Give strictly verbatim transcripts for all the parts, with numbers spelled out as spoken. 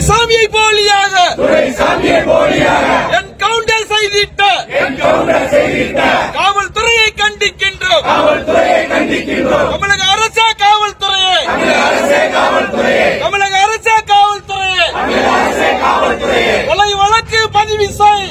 துரைசாமியை போலியாக என்கவுண்டர் செய்திட்ட காவல்துறையை கண்டிக்கின்றோம். தமிழக அரசே காவல்துறையை தமிழக அரசே காவல்துறையை கொலை வழக்கு பதிவு செய்.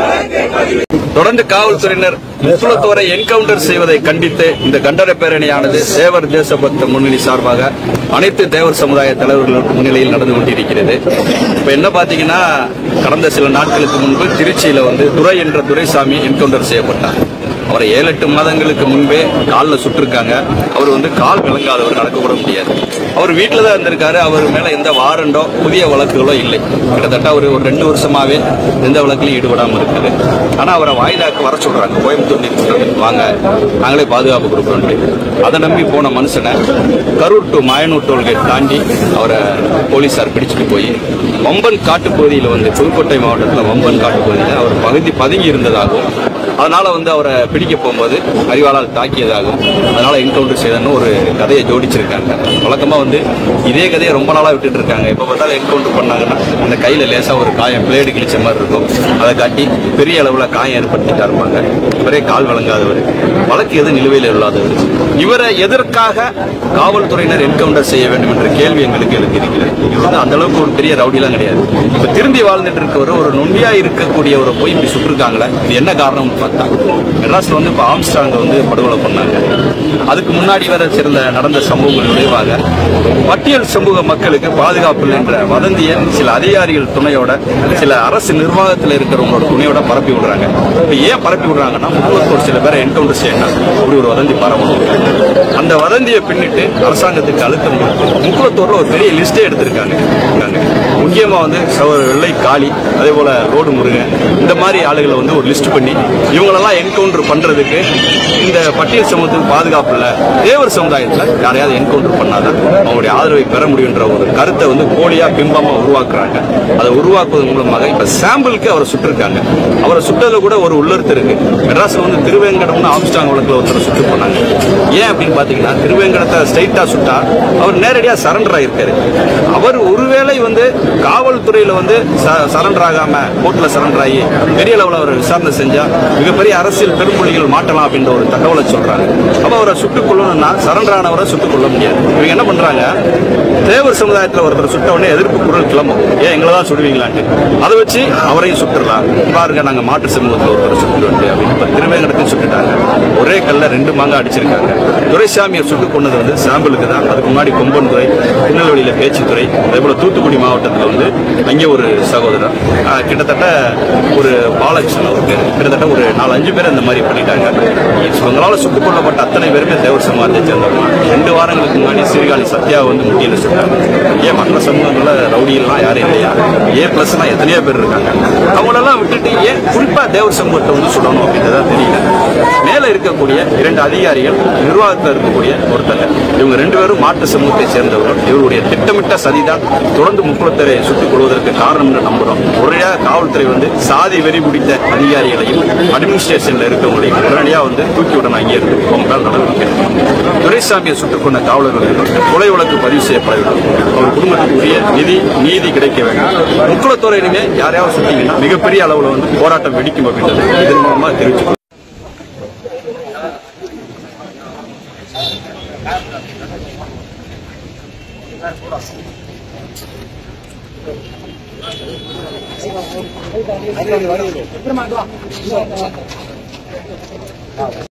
தொடர்ந்து காவல்துறையினர் முக்குளத்தோரை என்கவுண்டர் செய்வதை கண்டித்து இந்த கண்டன பேரணியானது தேவர் தேசபக்த முன்னணி சார்பாக அனைத்து தேவர் சமுதாய தலைவர்கள் முன்னிலையில் நடந்து கொண்டிருக்கிறது. இப்ப என்ன பாத்தீங்கன்னா, கடந்த சில நாட்களுக்கு முன்பு திருச்சியில வந்து துரை என்ற துரைசாமி என்கவுண்டர் செய்யப்பட்டார். அவரை ஏழு எட்டு மாதங்களுக்கு முன்பே காலில் சுட்டிருக்காங்க. அவர் வந்து கால் விளங்காதவர், நடக்க கூட முடியாது. அவர் வீட்டில் தான் இருந்திருக்காரு. அவர் மேல எந்த வாரண்டோ புதிய வழக்குகளோ இல்லை. கிட்டத்தட்ட ஒரு ஒரு ரெண்டு வருஷமாவே எந்த வழக்கிலையும் ஈடுபடாமல் இருக்குது. ஆனா அவரை வாய்தாக்கு வர சொல்றாங்க. கோயம்புத்தூர் நீதிமன்றத்துக்கு வாங்க, நாங்களே பாதுகாப்பு கொடுப்போம். அதை நம்பி போன மனுஷனை கரூர் டு மாயனூர் டோல்கேட் தாண்டி அவரை போலீசார் பிடிச்சிட்டு போய் வம்பன் காட்டுப்பகுதியில் வந்து புதுக்கோட்டை மாவட்டத்தில் வம்பன் காட்டுப்பகுதியில் அவர் பகுதி பதுங்கி இருந்ததாகவும், அதனால வந்து அவரை பிடிக்க போகும்போது அறிவாளால் தாக்கியதாகவும், அதனால என்கவுண்டர் செய்தன்னு ஒரு கதையை ஜோடிச்சிருக்காங்க. வழக்கமா வந்து இதே கதையை ரொம்ப நாளா விட்டுட்டு இருக்காங்க. எப்ப பார்த்தாலும் என்கவுண்டர் பண்ணாங்கன்னா அந்த கையில லேசா ஒரு காயம், பிளேடு கிழிச்ச மாதிரி இருக்கும். அதை காட்டி பெரிய அளவுல காயம் ஏற்படுத்திட்டா இருப்பாங்க. இவரே கால் வழங்காதவர், வழக்கு எது நிலுவையில் இல்லாதவர். இவரை எதற்காக காவல்துறையினர் என்கவுண்டர் செய்ய வேண்டும் என்ற கேள்வி எங்களுக்கு எழுந்திருக்கிறது. இவர் வந்து அந்த அளவுக்கு ஒரு பெரிய ரவுடிலாம் கிடையாது. இப்ப திரும்பி வாழ்ந்துட்டு இருக்கவர், ஒரு நொண்டியா இருக்கக்கூடியவரை போய் இப்படி சுட்டிருக்காங்களே, இது என்ன காரணம் பார்த்தா, மெட்ராஸ்ல வந்து இப்ப ஆம்ஸ்ட்ராங்க வந்து படுகொலை பண்ணாங்க. அதுக்கு முன்னாடி வர சிறந்த நடந்த சம்பவங்கள் விளைவாக பட்டியல் சமூக மக்களுக்கு பாதுகாப்பு என்ற வதந்தியை சில அதிகாரிகள் துணையோட, சில அரசு நிர்வாகத்தில் இருக்கிறவங்களோட துணையோட பரப்பி விடுறாங்க. இப்ப ஏன் பரப்பி விடுறாங்கன்னா, முக்குளத்தோர் சில பேரை என்கவுண்டர் செய்யணும் அப்படி ஒரு வதந்தி பரவணும். அந்த வதந்தியை பின்னிட்டு அரசாங்கத்துக்கு அழுத்தம் கொடுத்து முக்குளத்தோர்ல ஒரு பெரிய லிஸ்டே எடுத்திருக்காங்க. முக்கியமா வந்து வெள்ளை காளி, அதே போல ரோடு முருகன், இந்த மாதிரி ஆளுகளை வந்து ஒரு லிஸ்ட் பண்ணி இவங்களெல்லாம் என்கவுண்டர் பண்றதுக்கு இந்த பட்டியல் சமூகத்துக்கு பாதுகாப்பு இல்ல, தேவர் சமுதாயத்தில் யாரையாவது என்கவுண்டர் பண்ணாதான் அவங்களுடைய ஆதரவை பெற முடியுன்ற ஒரு கருத்தை வந்து போலியா பிம்பமா உருவாக்குறாங்க. அதை உருவாக்குவதன் மூலமாக இப்ப சாம்பிளுக்கு அவரை சுட்டிருக்காங்க. அவரை சுட்டது கூட ஒரு உள்ளர்த்து இருக்கு. மெட்ராஸ்ல வந்து திருவேங்கடம்னு ஆம்ஸ்ட்ராங் வழக்கில் ஒருத்தர் சுட்டு போனாங்க. ஏன் அப்படின்னு பாத்தீங்கன்னா, திருவேங்கடத்தை ஸ்ட்ரைட்டா சுட்டா அவர் நேரடியா சரண்டர் ஆயிருக்காரு. அவர் ஒருவேளை வந்து காவல்துறையில வந்து சரண்டர் ஆகாம கோர்ட்ல சரண்டர் ஆகி பெரிய அளவில் அவர் விசாரணை செஞ்சா மிகப்பெரிய அரசியல் பெரும்புள்ளிகள் மாட்டலாம் அப்படின்ற ஒரு தகவலை சொல்றாங்க. அப்ப அவரை சுட்டுக் கொள்ளணும்னா சரண்டர் ஆனவரை சுட்டுக் கொள்ள முடியாது. இவங்க என்ன பண்றாங்க, தேவர் சமுதாயத்தில் ஒருத்தர் சுட்ட உடனே எதிர்ப்பு குரல் கிளம்பும், ஏன் எங்களை தான் சுடுவீங்களான்னு. அதை வச்சு அவரையும் சுட்டுடலாம். பாருங்க, நாங்க மாற்று சமூகத்தில் ஒருத்தர் சுட்டுட்டு அப்படின்னு திருவேங்கடத்தையும் சுட்டுட்டாங்க. ஒரே கல்ல ரெண்டு மாங்க அடிச்சிருக்காங்க. துரைசாமியை சுட்டுக் கொண்டது வந்து சாம்பிளுக்கு தான். அதுக்கு முன்னாடி கொம்பன் துறை, திருநெல்வேலியில பேச்சுத்துறை, அதே போல தூத்துக்குடி மாவட்டத்தில் வந்து அங்கே ஒரு சகோதரர் கிட்டத்தட்ட ஒரு பாலகிருஷ்ணன் அவருக்கு கிட்டத்தட்ட ஒரு நாலு அஞ்சு பேர் இந்த மாதிரி பண்ணிட்டாங்க. இவங்களால சுட்டுக் கொல்லப்பட்ட அத்தனை பேருமே தேவர் சமூகத்தை சேர்ந்தவங்க. ரெண்டு வாரங்களுக்கு முன்னாடி சீர்காழி சத்யா வந்து முட்டியில சுட்டாங்க. ஏன் மற்ற சமூகங்கள ரவுடியெல்லாம் யாரும் இல்லையா? ஏ பிளஸ் எல்லாம் எத்தனையோ பேர் இருக்காங்க. அவங்களெல்லாம் விட்டுட்டு ஏன் குறிப்பா தேவர் சமூகத்தை வந்து சொல்லணும் அப்படின்றதா தெரியல. மேல இருக்கக்கூடிய இரண்டு அதிகாரிகள், நிர்வாகத்தில் இருக்கக்கூடிய ஒருத்தங்க, இவங்க ரெண்டு பேரும் மாற்று சமூகத்தை சேர்ந்தவர்கள். இவருடைய திட்டமிட்ட சதிதான் தொடர்ந்து முக்குளத்தரை சுட்டுக் கொள்வதற்கு காரணம் என்று நம்புறோம். உடனடியாக காவல்துறை வந்து சாதி வெறி பிடித்த அதிகாரிகளையும் அட்மினிஸ்ட்ரேஷன்ல இருக்கவங்களையும் உடனடியாக வந்து தூக்கி விடணும். அங்கே இருந்து நடவடிக்கை. துரைசாமியை சுட்டுக் கொண்ட காவலர்களுக்கு கொலை வழக்கு பதிவு செய்யப்பட வேண்டும். அவர் குடும்பத்துக்குரிய நிதி நீதி கிடைக்க வேண்டும். முக்குளத்தோரையிலுமே யாரையாவது சுட்டீங்கன்னா மிகப்பெரிய அளவில் வந்து போராட்டம் வெடிக்கும் அப்படின்றது இதன் மூலமா தெரிவிச்சு.